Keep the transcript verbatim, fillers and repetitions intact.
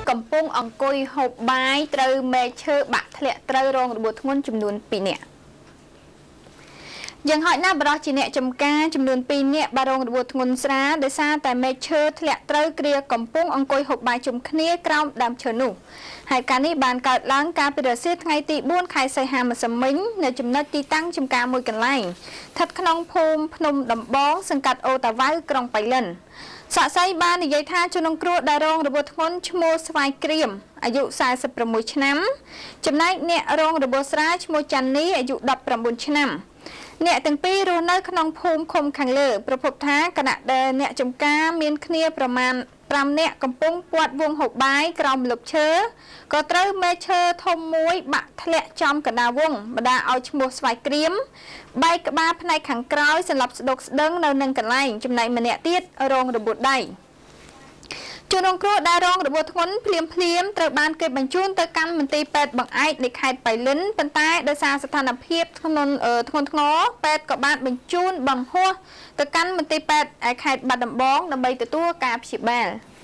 កំពុងអង្គុយហូបបាយត្រូវមេឈើបាក់ធ្លាក់ត្រូវរងរបួសធ្ងន់ចំនួនពីរនាក់យ៉ាងហោចណាស់បរិសុទ្ធជាអ្នកចំការចំនួនពីរនាក់បានរងរបួសធ្ងន់ស្រាលដោយសារតែមេឈើធ្លាក់ត្រូវគ្រាកំពុងអង្គុយហូបបាយជុំគ្នាក្រោមដើមឈើនោះហើយការនេះបានកើតឡើងកាលពីរសៀលថ្ងៃទីបួនខែសីហាម្សិលមិញនៅចំណុចទីតាំងចំការមួយកន្លែងស្ថិតក្នុងភូមិភ្នំដំបងសង្កាត់អូតាវ៉ៅក្រុងប៉ៃលិនសាក់សីបាននិយាយថាជនរងគ្រោះដែលរងរបួសធ្ងន់ឈ្មោះស្វាយក្រៀមអាយុសែសិបប្រាំមួយឆ្នាំចំណែកអ្នករងរបួសស្រាលឈ្មោះចាន់នីអាយុដប់ប្រាំបួនឆ្នាំអ្នកទាំងពីររស់នៅក្នុងភូមិឃុំខាងលើប្រពន្ធថាគណៈដែលអ្នកចំការមានគ្នាប្រមាណប្រាំនាក់កំពុងពាត់វងហូបបាយក្រោមម្លប់ឈើក៏ត្រូវមេឈើធំមួយបាក់ធ្លាក់ចំកណ្ដាលវងបណ្ដាឲ្យឈ្មោះស្វាយក្រៀមបែកក្បាលផ្នែកខាងក្រោយសន្លប់ស្ដុកស្ដឹងនៅនឹងកន្លែងចំណែកម្នាក់ទៀតរងរបួសដៃជនរងគ្រោះដែលរងរបួសធ្ងន់ភ្លាមភ្លាមត្រូវបានគេបញ្ជូនទៅកាន់មន្ទីរពេទ្យបង្អែកនៃខេត្តប៉ៃលិនប៉ុន្តែដោយសារស្ថានភាពធ្ងន់ធ្ងន់ធ្ងរពេទ្យក៏បានបញ្ជូនបង្ហោះទៅកាន់មន្ទីរពេទ្យឯខេត្តបាត់ដំបងដើម្បីទទួលការព្យាបាល។